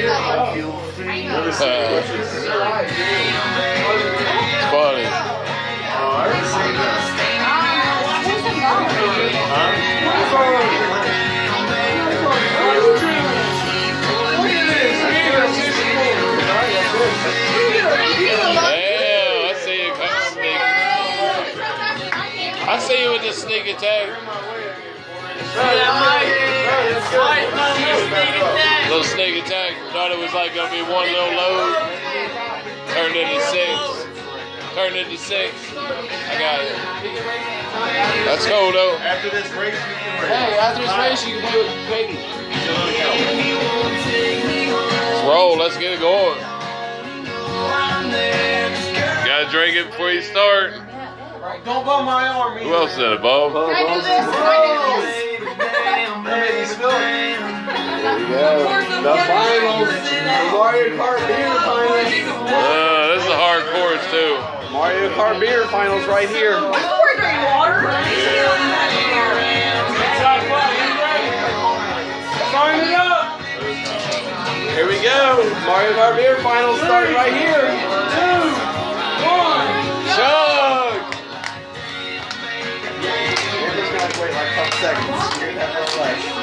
Funny. I see you with the sneak attack. Little sneak attack. Thought it was like gonna be one little load. Turned into 6. Turned into 6. I got it. That's cool though. After this race, you can race. Hey, after this race, you can play with Katie. Let's roll. Let's get it going. Gotta drink it before you start. Don't bum my arm. Who else said it, Bob? Can I do this? Can I do this? There we go. The finals. The Mario Kart beer finals. This is a hard course too. Mario Kart beer finals right here. We're drinking water. Sign it up. Here we go. Mario Kart beer finals starting right here. 2, 1. Chug! We're just gonna wait like a couple seconds. You're gonna have no life.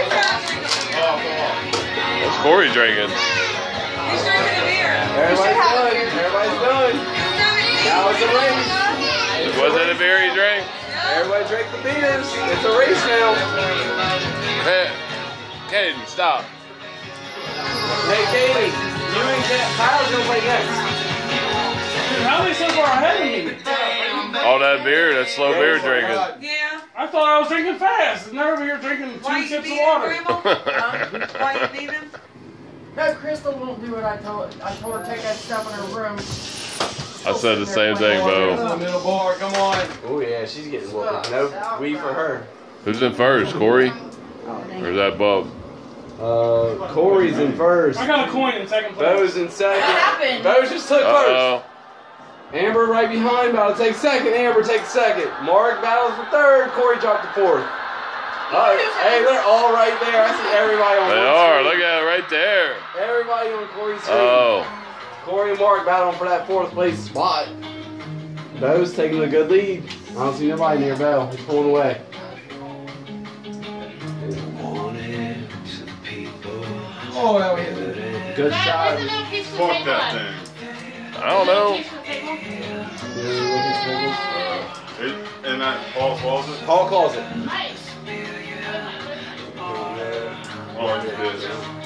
What's Corey drinking? He's drinking a beer. Everybody's done. Everybody's done. Now it's a race. Was it a beer he drank? Everybody drink the beers. It's a race now. Hey, Caden, stop. Hey, Katie, you and Kyle's gonna play next. Dude, how many so far ahead of me? All that beer, that slow beer drinking. Yeah. I thought I was drinking fast. I've never been here drinking 2 sips of water. Why you beat him? No, Crystal won't do what I told her. I told her to take that stuff in her room. I said the same thing, Bo. Middle bar, come on. Oh yeah, she's getting whooped. No, we for her. Who's in first, Corey? Or is that Bob? Corey's in first. I got a coin in second place. Bo's in second. What happened? Bo just took first. Uh-oh. Amber right behind, about to take second. Amber takes second. Mark battles for third. Corey dropped to fourth. Hey, they're all right there. I see everybody on They one are. screen. Look at it right there. Everybody on Corey's screen. Oh. Corey and Mark battling for that fourth place spot. Bo's taking a good lead. I don't see nobody near Bo. He's pulling away. Oh, that was Good shot. Fuck that thing. I don't know. And that Paul calls it? Paul calls it. Oh, it is.